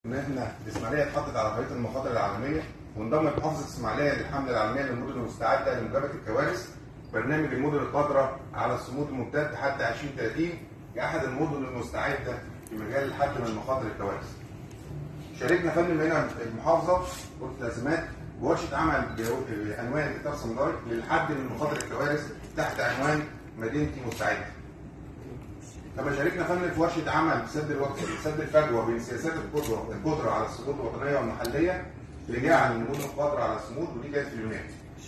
ان احنا الاسماعيليه اتحطت على خريطه المخاطر العالميه، وانضمت محافظه الاسماعيليه للحمله العالميه للمدن المستعده لمجابهه الكوارث. برنامج المدن القادره على الصمود الممتد حتى 2030 كاحد المدن المستعده في مجال الحد من مخاطر الكوارث. شاركنا فندم هنا المحافظه غرفه الازمات بورشه عمل بعنوان اطار سمدار للحد من مخاطر الكوارث تحت عنوان مدينتي مستعده. كما شاركنا فندم في ورشه عمل سد الفجوه بين سياسات القدره على الصمود الوطنيه والمحليه لجعل المدن القادره على الصمود، ودي كانت في اليونان.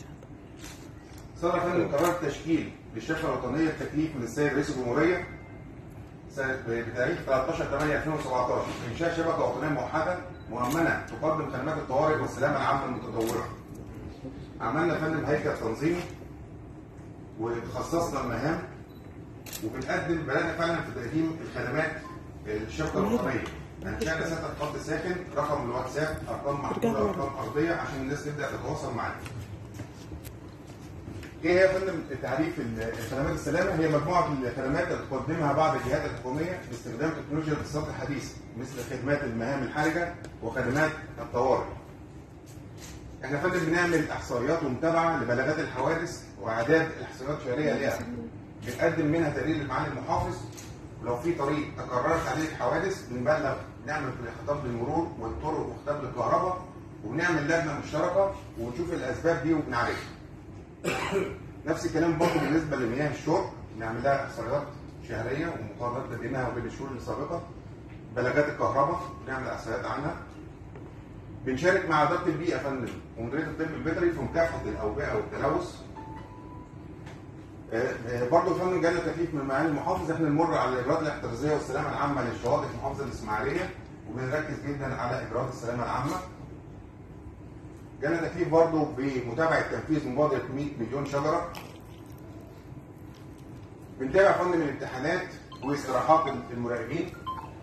صدر فندم قرار التشكيل للشبكه الوطنيه التكليف من السيد رئيس الجمهوريه بتاريخ 13/8/2017 انشاء شبكه وطنيه موحده مؤمنه تقدم خدمات الطوارئ والسلامه العامه المتطوره. عملنا فندم هيكل تنظيمي وتخصصنا المهام، بدأنا فعلا في تقديم الخدمات الشبكه الوطنيه. انشانا سياسه خط ساخن، رقم الواتساب، ارقام محدوده، ارقام ارضيه عشان الناس تبدا تتواصل معانا. ايه هي يا فندم تعريف الخدمات السلامه؟ هي مجموعه الخدمات اللي تقدمها بعض الجهات الحكوميه باستخدام تكنولوجيا الاتصالات الحديثه مثل خدمات المهام الحرجه وخدمات الطوارئ. احنا يا فندم بنعمل احصائيات ومتابعه لبلاغات الحوادث واعداد الاحصائيات الشهريه ليها. بنقدم منها تقرير لمعالي المحافظ، ولو في طريق تكررت عليه الحوادث بنبلغ، نعمل خطاب للمرور والطرق وخطاب للكهرباء، وبنعمل لجنه مشتركه ونشوف الاسباب دي وبنعالجها. نفس الكلام برضه بالنسبه لمياه الشرب، نعمل لها احصائيات شهريه ومقارنات بينها وبين الشهور السابقه. بلاغات الكهرباء بنعمل احصائيات عنها. بنشارك مع اداره البيئه يا فندم ومديريه الطب البيطري في مكافحه الاوبئه والتلوث. برضه يا فندم جالنا تكليف من معالي المحافظ احنا نمر على الاجراءات الاحترازيه والسلامه العامه للشواطئ في محافظه الاسماعيليه، وبنركز جدا على اجراءات السلامه العامه. جالنا تكليف برضه بمتابعه تنفيذ مبادره 100 مليون شجره. بنتابع يا فندم الامتحانات واستراحات المراقبين.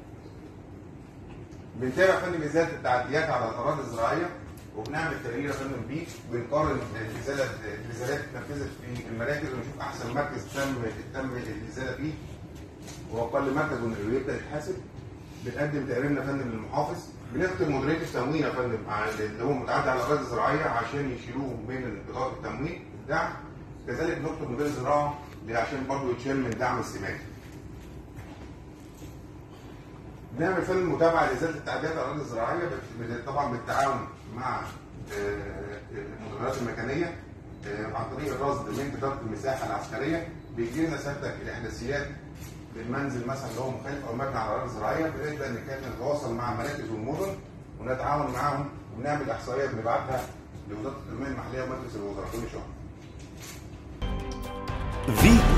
بنتابع يا فندم ازاله التعديات على الاراضي الزراعيه، وبنعمل تقرير يا فندم بيه، بنقارن الازالات اتنفذت في المراكز ونشوف احسن مركز تم الازاله فيه واقل مركز ويبدا يتحاسب. بنقدم تقريرنا يا فندم للمحافظ. بنختم مديريه التموين يا فندم اللي هو متعدي على الاراضي الزراعيه عشان يشيلوه من بطاقه التموين الدعم. كذلك بنكتب مدير الزراعه عشان برضه يتشال من الدعم السمادي. بنعمل فندم متابعه لازاله التعديات على الاراضي الزراعيه طبعا بالتعاون مع المديريات المكانيه عن طريق الرصد من اداره المساحه العسكريه. بيجي لنا سيادتك الاحداثيات للمنزل مثلا اللي هو مخالف او مبني على الاراضي الزراعيه، بنبدا نتواصل مع المراكز والمدن ونتعاون معاهم وبنعمل احصائيات بنبعتها لوزاره التنميه المحليه ومجلس الوزراء كل شهر.